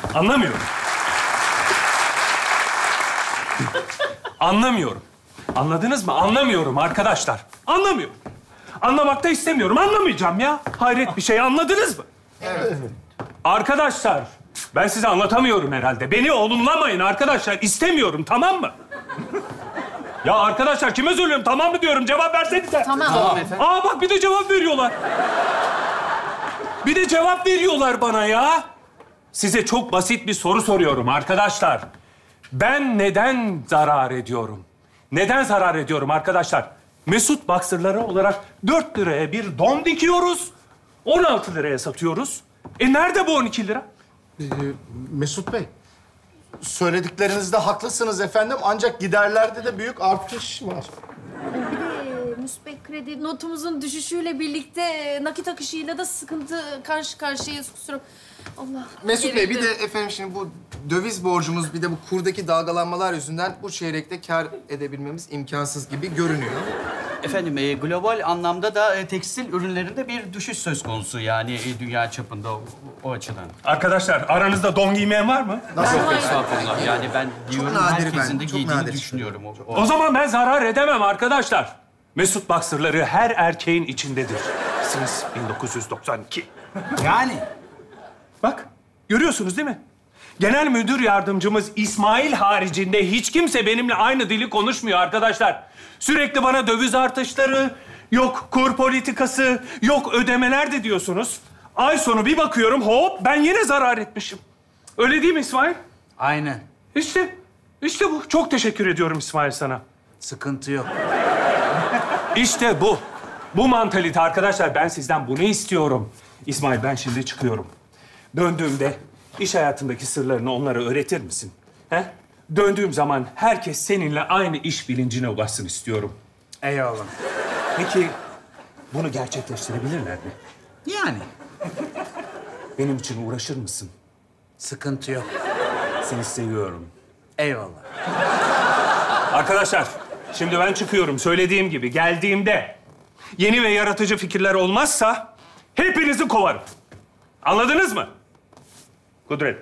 Anlamıyorum. Anlamıyorum. Anladınız mı? Anlamıyorum arkadaşlar. Anlamıyorum. Anlamak da istemiyorum. Anlamayacağım ya. Hayret bir şey. Anladınız mı? Evet. Arkadaşlar, ben size anlatamıyorum herhalde. Beni olumlamayın arkadaşlar. İstemiyorum, tamam mı? Ya arkadaşlar, kime söylüyorum? Tamam mı diyorum? Cevap versenize. Tamam efendim. Aa bak, bir de cevap veriyorlar. Bir de cevap veriyorlar bana ya. Size çok basit bir soru soruyorum arkadaşlar. Ben neden zarar ediyorum? Neden zarar ediyorum arkadaşlar? Mesut Boxer'ları olarak 4 liraya bir don dikiyoruz. 16 liraya satıyoruz. Nerede bu 12 lira? Mesut Bey, söylediklerinizde haklısınız efendim. Ancak giderlerde de büyük artış var. Bir de müspet kredi notumuzun düşüşüyle birlikte nakit akışıyla da sıkıntı karşı karşıyayız. Kusura... Allah. Mesut Bey, bir de efendim şimdi bu döviz borcumuz, bir de bu kurdaki dalgalanmalar yüzünden bu çeyrekte kar edebilmemiz imkansız gibi görünüyor. Efendim, global anlamda da tekstil ürünlerinde bir düşüş söz konusu. Yani dünya çapında o açıdan. Arkadaşlar, aranızda don giymeyen var mı? Yok, estağfurullah. Yani ben diyorum nadir herkesin de ben, çok giydiğini nadir. düşünüyorum. O zaman ben zarar edemem arkadaşlar. Mesut Boxer'ları her erkeğin içindedir. Since 1992. Yani? Bak, görüyorsunuz değil mi? Genel müdür yardımcımız İsmail haricinde hiç kimse benimle aynı dili konuşmuyor arkadaşlar. Sürekli bana döviz artışları, yok kur politikası, yok ödemeler de diyorsunuz. Ay sonu bir bakıyorum, hop ben yine zarar etmişim. Öyle değil mi İsmail? Aynen. İşte bu. Çok teşekkür ediyorum İsmail sana. Sıkıntı yok. İşte bu. Bu mantalite arkadaşlar. Ben sizden bunu istiyorum. İsmail, ben şimdi çıkıyorum. Döndüğümde iş hayatındaki sırlarını onlara öğretir misin? He? Döndüğüm zaman herkes seninle aynı iş bilincine ulaşsın istiyorum. Eyvallah. Peki bunu gerçekleştirebilirler mi? Yani? Benim için uğraşır mısın? Sıkıntı yok. Seni seviyorum. Eyvallah. Arkadaşlar, şimdi ben çıkıyorum. Söylediğim gibi geldiğimde yeni ve yaratıcı fikirler olmazsa hepinizi kovarım. Anladınız mı? Kudret.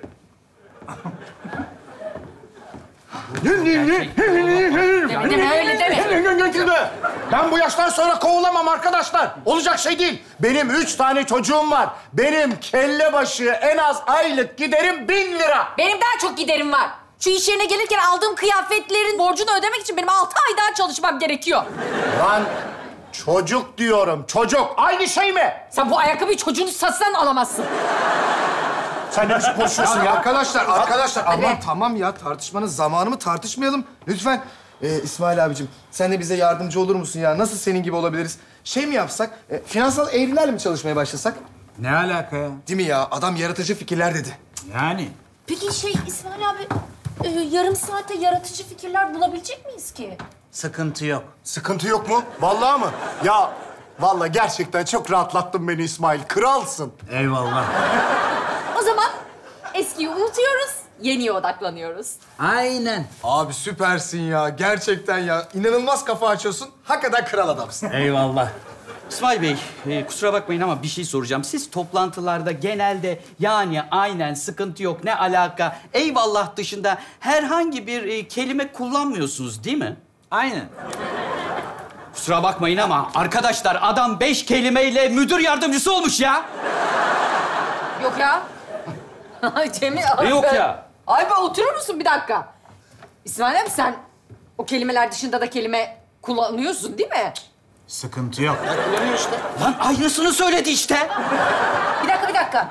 Deme öyle deme. Ben bu yaştan sonra kovulamam arkadaşlar. Olacak şey değil. Benim 3 tane çocuğum var. Benim kelle başı en az aylık giderim 1000 lira. Benim daha çok giderim var. Şu iş yerine gelirken aldığım kıyafetlerin borcunu ödemek için benim 6 ay daha çalışmam gerekiyor. Lan çocuk diyorum, çocuk. Aynı şey mi? Sen bu ayakkabıyı çocuğunu satsan alamazsın. Sen ne biçim konuşuyorsun ya? Arkadaşlar, aman Hadi. tamam ya, tartışmanın zamanı mı, tartışmayalım. Lütfen. İsmail abicim, sen de bize yardımcı olur musun ya? Nasıl senin gibi olabiliriz? Şey mi yapsak, finansal eğrilerle mi çalışmaya başlasak? Ne alaka ya? Değil mi ya? Adam yaratıcı fikirler dedi. Yani? Peki İsmail abi yarım saate yaratıcı fikirler bulabilecek miyiz ki? Sıkıntı yok. Sıkıntı yok mu? Vallahi mı? Ya vallahi gerçekten çok rahatlattın beni İsmail. Kralsın. Eyvallah. O zaman eskiyi unutuyoruz, yeniye odaklanıyoruz. Aynen. Abi süpersin ya, gerçekten ya. İnanılmaz kafa açıyorsun. Hakikaten kral adamsın. Eyvallah. İsmail Bey, kusura bakmayın ama bir şey soracağım. Siz toplantılarda genelde yani aynen sıkıntı yok, ne alaka, eyvallah dışında herhangi bir kelime kullanmıyorsunuz değil mi? Aynen. Kusura bakmayın ama arkadaşlar adam 5 kelimeyle müdür yardımcısı olmuş ya. Yok ya. Cemil abi. Yok ya. Ay be oturur musun bir dakika? İsmail abi sen o kelimeler dışında da kelime kullanıyorsun değil mi? Sıkıntı yok. Lan aynısını söyledi işte. Bir dakika.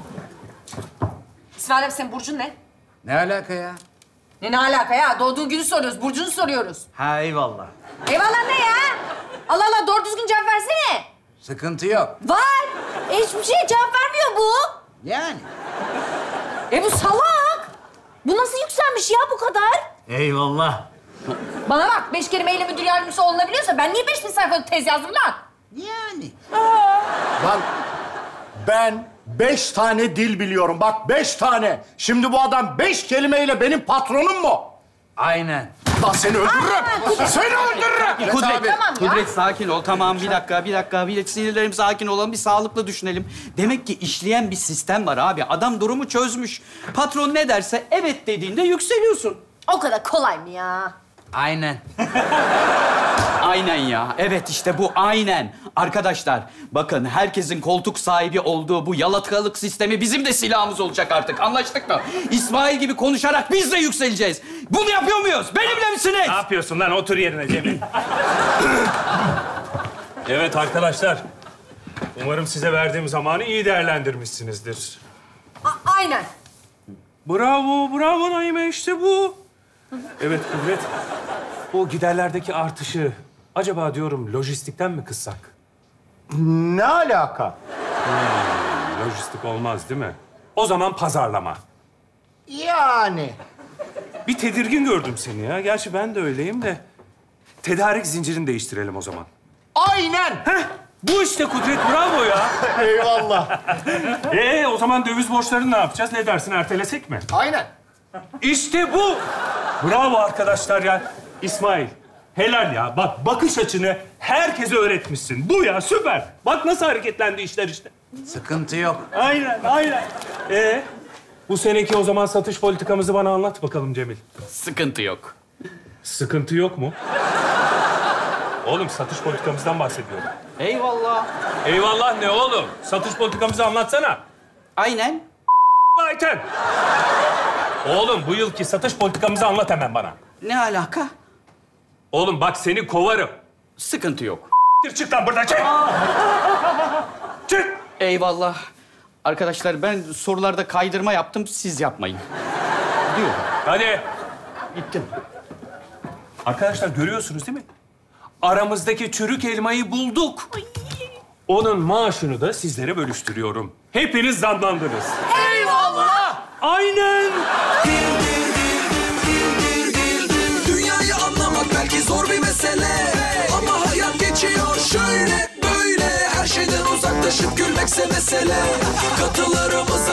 İsmail abi senin burcun ne? Ne alaka ya? Ne alaka ya? Doğduğun günü soruyoruz, burcunu soruyoruz. Ha eyvallah. Eyvallah ne ya? Allah Allah doğru düzgün cevap versene. Sıkıntı yok. Var. Hiçbir şeye cevap vermiyor bu. Yani? Bu salak. Bu nasıl yükselmiş ya bu kadar? Eyvallah. Bana bak 5 kelimeyle müdür yardımcısı olunabiliyorsa ben niye 5000 sayfalık tez yazdım lan? Yani? Lan ben 5 tane dil biliyorum. Bak 5 tane. Şimdi bu adam 5 kelimeyle benim patronum mu? Aynen. Lan seni öldürürüm. Seni öldürürüm. Kudret, Tamam ya. Kudret sakin ol. Tamam, bir dakika. Bir sinirlerim sakin olalım. Bir sağlıklı düşünelim. Demek ki işleyen bir sistem var abi. Adam durumu çözmüş. Patron ne derse evet dediğinde yükseliyorsun. O kadar kolay mı ya? Aynen. Aynen ya. Evet işte bu aynen. Arkadaşlar bakın herkesin koltuk sahibi olduğu bu yalakalık sistemi bizim de silahımız olacak artık. Anlaştık mı? İsmail gibi konuşarak biz de yükseleceğiz. Bunu yapıyor muyuz? Benimle misiniz? Ne yapıyorsun lan? Otur yerine Cemil. Evet arkadaşlar. Umarım size verdiğim zamanı iyi değerlendirmişsinizdir. Aynen. Bravo Naime, işte bu. Evet Kudret. Bu giderlerdeki artışı acaba diyorum lojistikten mi kıssak? Ne alaka? Lojistik olmaz değil mi? O zaman pazarlama. Yani. Bir tedirgin gördüm seni ya. Gerçi ben de öyleyim de. Tedarik zincirini değiştirelim o zaman. Aynen. Heh, bu işte Kudret, bravo ya. Eyvallah. O zaman döviz borçlarını ne yapacağız? Ne dersin, ertelesek mi? Aynen. İşte bu. Bravo arkadaşlar ya. İsmail, helal ya. Bak bakış açını herkese öğretmişsin. Bu ya, süper. Bak nasıl hareketlendi işler işte. Sıkıntı yok. Aynen. Bu seneki o zaman satış politikamızı bana anlat bakalım Cemil. Sıkıntı yok. Sıkıntı yok mu? Oğlum satış politikamızdan bahsediyorum. Eyvallah. Eyvallah ne oğlum? Satış politikamızı anlatsana. Aynen. Ayten. Oğlum bu yılki satış politikamızı anlat hemen bana. Ne alaka? Oğlum bak seni kovarım. Sıkıntı yok. Çık lan buradan, çık. Çık. Eyvallah. Arkadaşlar ben sorularda kaydırma yaptım, siz yapmayın. Diyor. Hadi. Gittim. Arkadaşlar görüyorsunuz değil mi? Aramızdaki çürük elmayı bulduk. Onun maaşını da sizlere bölüştürüyorum. Hepiniz zamlandınız. Eyvallah. Aynen. Dünyayı anlamak belki zor bir mesele, ama hayat geçiyor şöyle böyle. Her şeyden uzaklaşıp gülmekse mesele. Katılarımıza